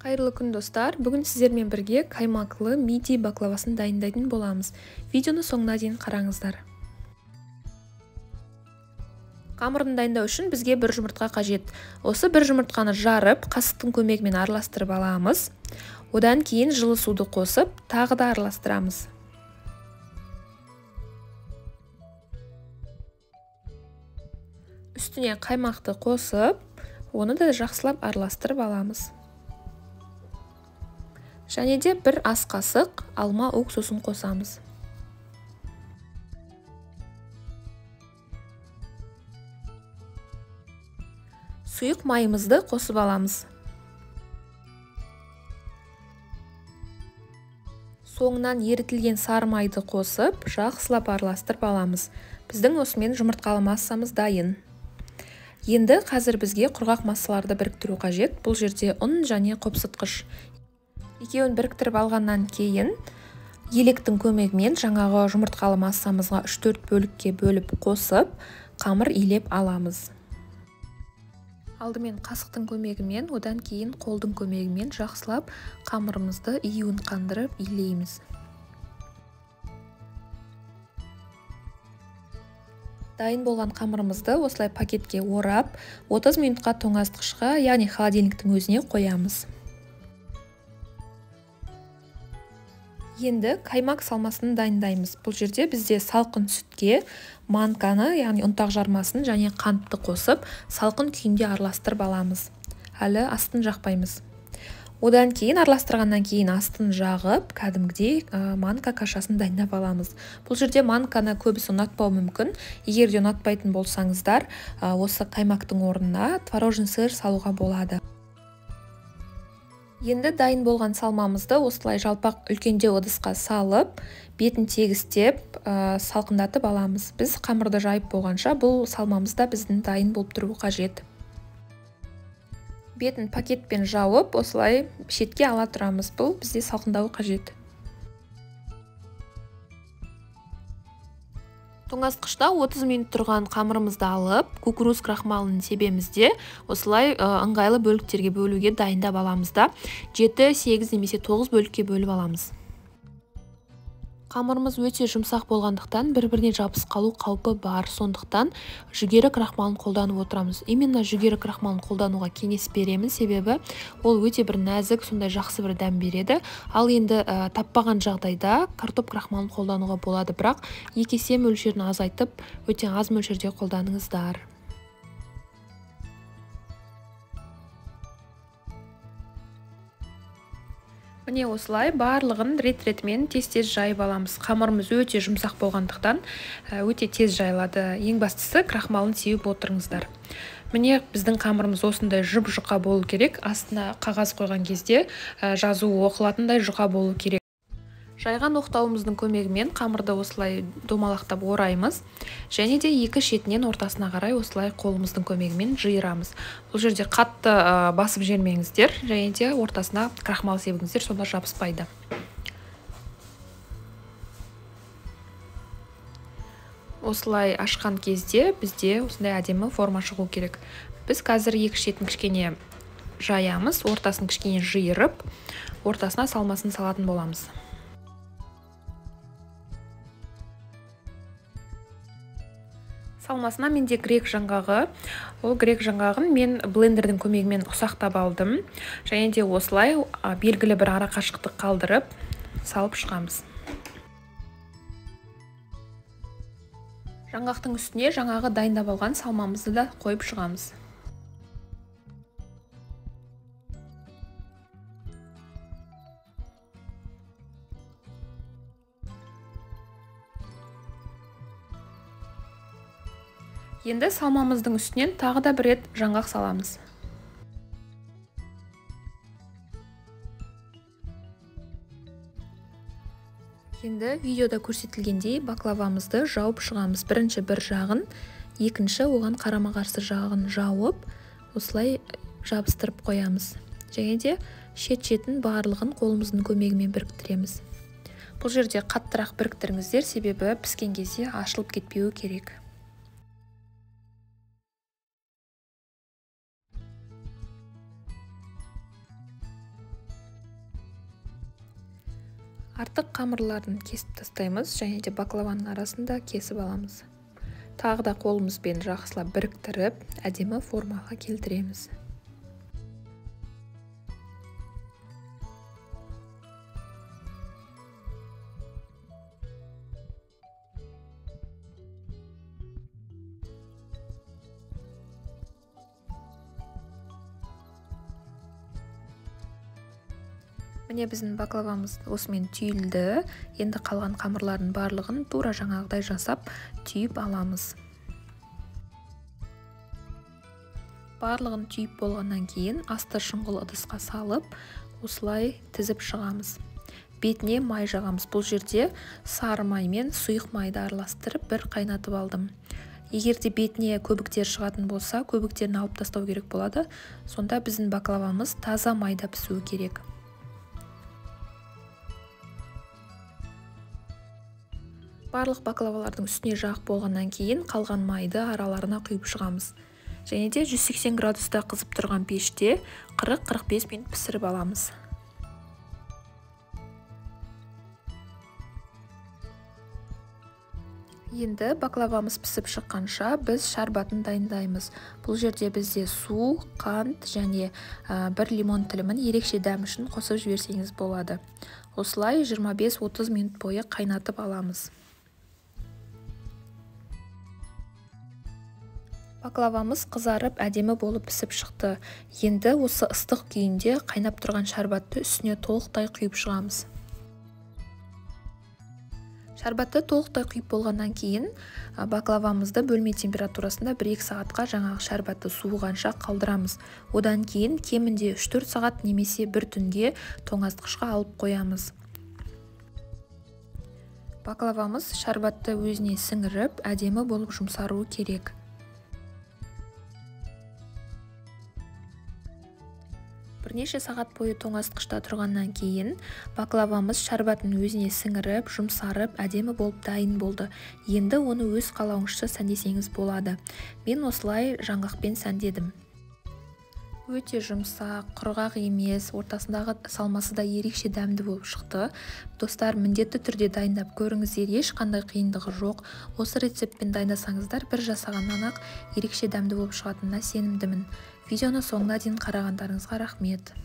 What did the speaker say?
Қайырлы күн достар, бүгін сіздермен бірге қаймақлы мидий баклавасын дайындайтын боламыз. Видеоны соңына дейін қараңыздар. Қамырын дайындау үшін бізге бір жұмыртқа қажет. Осы бір жұмыртқаны жарып, қасықтың көмегімен араластырып аламыз. Одан кейін жылы суды қосып, тағы да араластырамыз. Үстіне қаймақты қосып, оны да жақсылап араластырып аламыз. Және де бір ас қасық алма уксусын қосамыз. Сұйық майымызды қосып аламыз. Соңынан ерітілген сары майды қосып, жақсылап араластырып аламыз. Біздің осымен жұмыртқалы массамыз дайын. Енді қазір бізге құрғақ массаларды біріктіру қажет. Бұл жерде ұн және қопсытқыш. Екеуін біріктіріп алғаннан кейін електің көмегімен жаңағы жұмыртқалы массамызға 3-4 бөлікке бөліп қосып, қамыр илеп аламыз. Алдымен қасықтың көмегімен, одан кейін қолдың көмегімен жақсылап қамырымызды июін қандырып илейміз. Дайын болған қамырымызды осылай пакетке орап, 30 минутқа тоңазытқышқа, яғни холодильниктің өзіне қоямыз. Енді қаймақ салмасын дайындаймыз. Бұл жерде бізде салқын сүтке манканы, яғни ұнтақ жармасын және қантты қосып, салқын күйінде араластырып аламыз. Әлі астын жақпаймыз. Одан кейін араластырғаннан кейін астын жағып, кәдімгідей манка кашасын дайындап аламыз. Бұл жерде манканы көбісі ұнатпау мүмкін. Егер де ұнатпайтын болсаңыздар, осы қаймақтың орнына творожный сыр салуға болады. Енді дайын болған салмамызды осылай жалпақ үлкендеу ыдысқа салып, бетін тегістеп, салқындатып аламыз. Біз қамырды жайып болғанша бұл салмамызда біздің дайын болып тұру қажет. Бетін пакетпен жауып, осылай шетке ала тұрамыз. Бұл бізде салқындауы қажет. Тоңазытқышта 30 минут тұрған қамырымызды алып, кукуруз крахмалын себемізде осылай ыңғайлы бөліктерге бөлуге дайындап аламыз да, 7, 8 немесе 9 бөлікке бөліп аламыз. Қамырымыз өте жұмсақ болғандықтан бір-біріне жабыс қалу қаупі бар. Сондықтан жүгері крахмалын қолданып отырамыз. Именно жүгері крахмалын қолдануға кеңес беремін, себебі ол өте бір нәзік, сондай жақсы бір дәм береді. Ал енді таппаған жағдайда картоп крахмалын қолдануға болады, бірақ 2 есе мөлшерін азайтып, өте аз мөлшерде қолданыңыздар. Міне осылай барлығын рет-ретімен тез-тез жайып аламыз. Қамырымыз өте жұмсақ болғандықтан өте тез жайылады. Ең бастысы крахмалын сеуіп отырыңыздар. Міне біздің қамырымыз осындай жұп-жұқа болу керек. Астына қағаз қойған кезде жазуы оқылатындай жұқа болу керек. Жайған оқтауымыздың көмегімен қамырды осылай домалақтап ораймыз. Және де екі шетінен ортасына қарай осылай қолымыздың көмегімен жиырамыз. Бұл жерде қатты басып жермеңіздер, және де ортасына крахмал себіңіздер, сонда жабыспайды. Осылай ашқан кезде бізде осындай әдемі форма шығу керек. Біз қазір екі шетін кішкене жаямыз, ортасын кішкене жиырып, ортасына салмасын салатын боламыз. Салмасына менде грек жаңғағы. Ол грек жаңғағын мен блендердің көмегімен ұсақтап алдым. Және де осылай белгілі бір ара қашықтық қалдырып, салып шығамыз. Жаңғақтың үстіне жаңағы дайындап алған салмамызды да қойып шығамыз. Енді салмамыздың үстінен тағы да бір рет жаңғақ саламыз. Енді видеода көрсетілгендей баклавамызды жауып шығамыз. Бірінші бір жағын, екінші оған қарама-қарсы жағын жауып, осылай жабыстырып қоямыз. Және де шет-шетін барлығын қолымыздың көмегімен біріктіреміз. Бұл жерде қаттырақ біріктіріңіздер, себебі піскен кезде ашылып кетпеуі керек. Артық қамырларын кесіп тастаймыз және де баклаваның арасында кесіп аламыз. Тағы да қолымызбен жақсылап біріктіріп, әдемі формаға келтіреміз. Міне біздің баклавамыз осымен түйілді. Енді қалған қамырлардың барлығын тура жаңағыдай жасап түйіп аламыз. Барлығын түйіп болғаннан кейін асты шұңғыл ыдысқа салып, осылай тізіп шығамыз. Бетіне май жағамыз. Бұл жерде сары май мен сұйық майды араластырып бір қайнатып алдым. Егер де бетіне көбіктер шығатын болса, көбіктерін алып тастау керек болады. Сонда біздің баклавамыз таза майда пісуі керек. Барлық баклавалардың үстіне жағып болғаннан кейін қалған майды араларына құйып шығамыз. Және де 180 градуста қызып тұрған пеште 40-45 минут пісіріп аламыз. Енді баклавамыз пісіп шыққанша біз шарбатын дайындаймыз. Бұл жерде бізде су, қант және бір лимон тілімін ерекше дәм үшін қосып жіберсеңіз болады. Осылай 25-30 минут бойы қайнатып аламыз. Баклавамыз қызарып әдемі болып пісіп шықты. Енді осы ыстық күйінде қайнап тұрған шарбатты үстіне толықтай құйып шығамыз. Шарбатты толықтай құйып болғаннан кейін баклавамызды бөлме температурасында 1-2 сағатқа жаңағы шарбатты суығанша қалдырамыз. Одан кейін кемінде 3-4 сағат немесе бір түнге тоңазытқышқа алып қоямыз. Баклавамыз шарбатты өзіне сіңіріп, әдемі болып жұмсаруы керек. Бірнеше сағат бойы тоңазытқышта тұрғаннан кейін баклавамыз шарбатын өзіне сіңіріп, жұмсарып, әдемі болып дайын болды. Енді оны өз қалауыңызша сәндесеңіз болады. Мен осылай жаңғақпен сәндедім. Өте жұмсақ, құрғақ емес, ортасындағы салмасы да ерекше дәмді болып шықты. Достар, міндетті түрде дайындап көріңіздер, ешқандай қиындығы жоқ. Осы рецептпен дайындасаңыздар, бір жасағаннан-ақ ерекше дәмді болып шығатынына сенімдімін. Видеоны соңына дейін қарағандарыңызға рахмет.